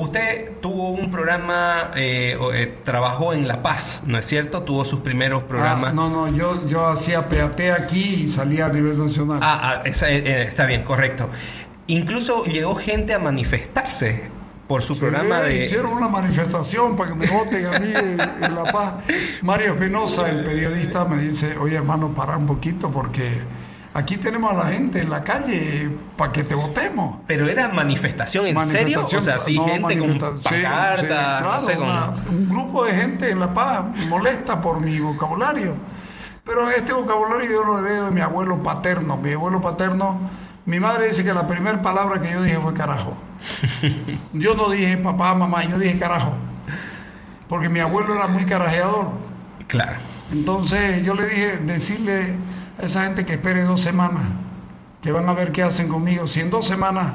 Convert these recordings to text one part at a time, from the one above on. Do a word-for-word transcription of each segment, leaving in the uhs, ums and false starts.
usted tuvo un programa, eh, eh, trabajó en La Paz, ¿no es cierto? Tuvo sus primeros programas. Ah, no, no, yo, yo hacía P A T aquí y salía a nivel nacional. Ah, ah esa, eh, está bien, correcto. Incluso llegó gente a manifestarse por su sí, programa de... Hicieron una manifestación para que me voten a mí en, en La Paz. Mario Espinosa, el periodista, me dice, oye hermano, para un poquito porque aquí tenemos a la gente en la calle para que te votemos. Pero era manifestación, ¿en manifestación, serio? O sea, sí, no, gente con pancarta, sí, sí, claro, no sé cómo. Una, un grupo de gente en La Paz molesta por mi vocabulario. Pero este vocabulario yo lo heredo de mi abuelo paterno. Mi abuelo paterno, mi madre dice que la primera palabra que yo dije fue carajo. Yo no dije papá, mamá, yo dije carajo. Porque mi abuelo era muy carajeador. Claro. Entonces yo le dije, decirle a esa gente que espere dos semanas, que van a ver qué hacen conmigo. Si en dos semanas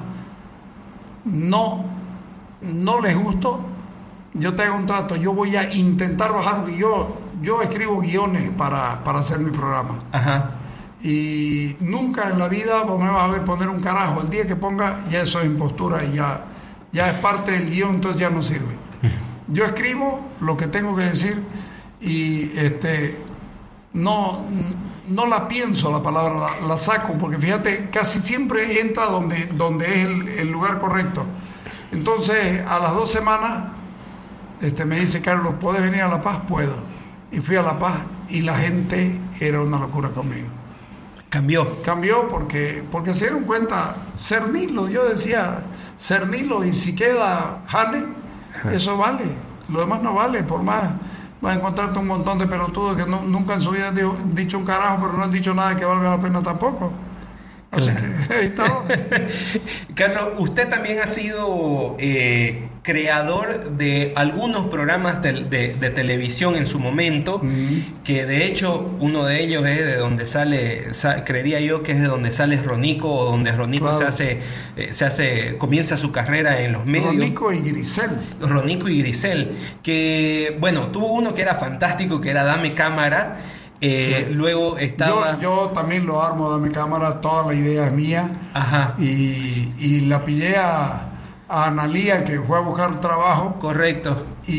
no, no les gusto, yo te hago un trato. Yo voy a intentar bajar, porque yo, yo escribo guiones para, para hacer mi programa. Ajá. Y nunca en la vida vos me vas a ver poner un carajo. El día que ponga, ya eso es impostura y ya, ya es parte del guión, entonces ya no sirve. Yo escribo lo que tengo que decir y este no, no la pienso la palabra, la, la saco, porque fíjate, casi siempre entra donde, donde es el, el lugar correcto. Entonces, a las dos semanas, este, me dice, Carlos, ¿puedes venir a La Paz? Puedo. Y fui a La Paz y la gente era una locura conmigo. Cambió. Cambió porque, porque se dieron cuenta, cernilo, yo decía, cernilo, y si queda jale, eso vale. Lo demás no vale, por más. Vas a encontrarte un montón de pelotudos que no, nunca en su vida han dicho un carajo, pero no han dicho nada que valga la pena tampoco. Así claro. que ahí está. Carlos, usted también ha sido eh, creador de algunos programas de, de, de televisión en su momento, mm. que de hecho uno de ellos es de donde sale, sa, creería yo que es de donde sale Ronico, o donde Ronico claro. se hace, eh, se hace, comienza su carrera en los medios. Ronico y Grisel. Ronico y Grisel, que bueno, tuvo uno que era fantástico, que era Dame Cámara. Eh, sí. Luego estaba... Yo, yo también lo armo, Dame Cámara, toda la idea es mía. Ajá. Y, y la pillé a, a Analía, que fue a buscar trabajo. Correcto. Y,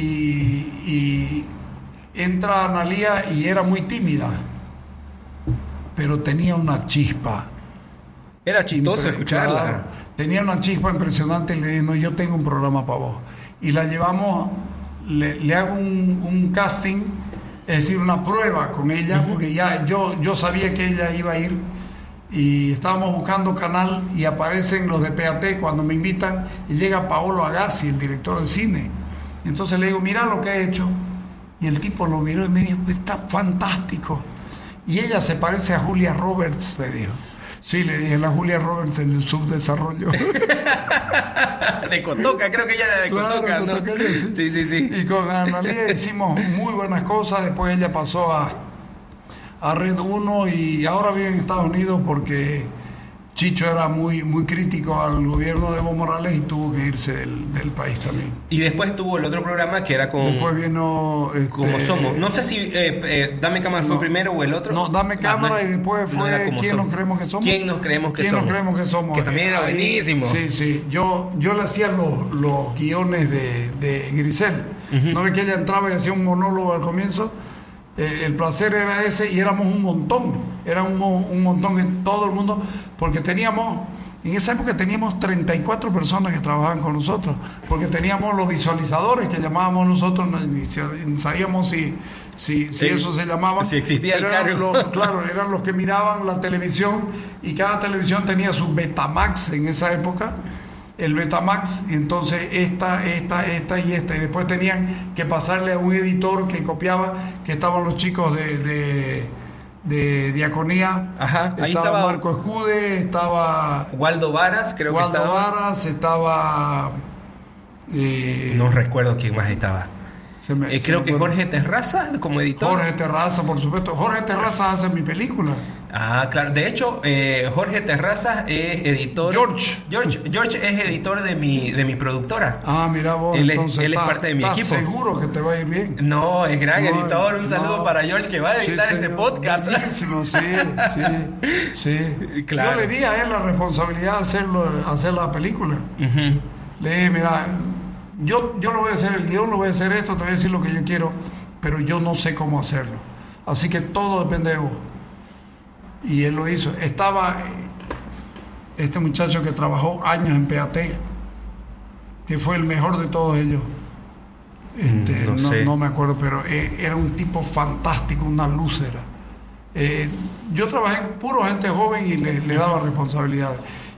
y entra Analía y era muy tímida, pero tenía una chispa. Era chistoso escucharla. Claro, tenía una chispa impresionante y le dije, no, yo tengo un programa para vos. Y la llevamos, le, le hago un, un casting, es decir, una prueba con ella, uh-huh. porque ya yo, yo sabía que ella iba a ir y estábamos buscando canal y aparecen los de P A T cuando me invitan y llega Paolo Agassi, el director de cine. Entonces le digo, mira lo que he hecho. Y el tipo lo miró y me dijo, está fantástico. Y ella se parece a Julia Roberts, me dijo. Sí, le dije, la Julia Roberts en el subdesarrollo. De Cotoca, creo que ella era de claro, Cotoca, ¿no? Cotoca, sí. sí, sí, sí. Y con Analía hicimos muy buenas cosas. Después ella pasó a, a Red uno y ahora vive en Estados Unidos porque Chicho era muy, muy crítico al gobierno de Evo Morales y tuvo que irse del, del país también. Y después tuvo el otro programa que era con... Después vino... Este, Como Somos. No sé si eh, eh, Dame Cámara fue no, primero o el otro. No, Dame Cámara no, no, y después fue no ¿Quién somos? nos creemos que somos? ¿Quién nos creemos que ¿Quién somos? nos creemos que somos? Que también era Ahí, buenísimo. Sí, sí. Yo, yo le hacía los, los guiones de, de Grisel. Uh-huh. ¿No ve que ella entraba y hacía un monólogo al comienzo? Eh, el placer era ese y éramos un montón. Era un, un montón en todo el mundo porque teníamos... En esa época teníamos treinta y cuatro personas que trabajaban con nosotros, porque teníamos los visualizadores que llamábamos nosotros, no sabíamos si, si, si sí, eso se llamaba. Si existía el cargo. Los, claro, eran los que miraban la televisión y cada televisión tenía su Betamax en esa época, el Betamax, y entonces esta, esta, esta y esta, y después tenían que pasarle a un editor que copiaba, que estaban los chicos de... de de Diaconía. Ajá, ahí estaba, estaba Marco Escude, estaba Waldo Varas, creo Waldo que estaba. Waldo Varas, estaba eh, no recuerdo quién más estaba. Se me, eh, se creo me que Jorge Terraza como editor. Jorge Terraza, por supuesto. Jorge Terraza hace mi película. Ah, claro. De hecho, eh, Jorge Terraza es editor. George. George. George es editor de mi, de mi productora. Ah, mira vos. Él, entonces, es, él es está, parte de mi equipo. Seguro que te va a ir bien. No, es gran no, editor. Un saludo no. para George que va a editar sí, este sí, podcast. Buenísimo, sí, sí, sí. Claro. Yo le di a él la responsabilidad de hacerlo, hacer la película. Uh-huh. Le dije, mira, yo, yo lo voy a hacer el guión, lo voy a hacer esto, te voy a decir lo que yo quiero, pero yo no sé cómo hacerlo. Así que todo depende de vos. Y él lo hizo. Estaba este muchacho que trabajó años en P A T, que fue el mejor de todos ellos. Este, no, no, sé. no me acuerdo, pero eh, era un tipo fantástico, una lúcera. Eh, yo trabajé en puro gente joven y le, le daba responsabilidades.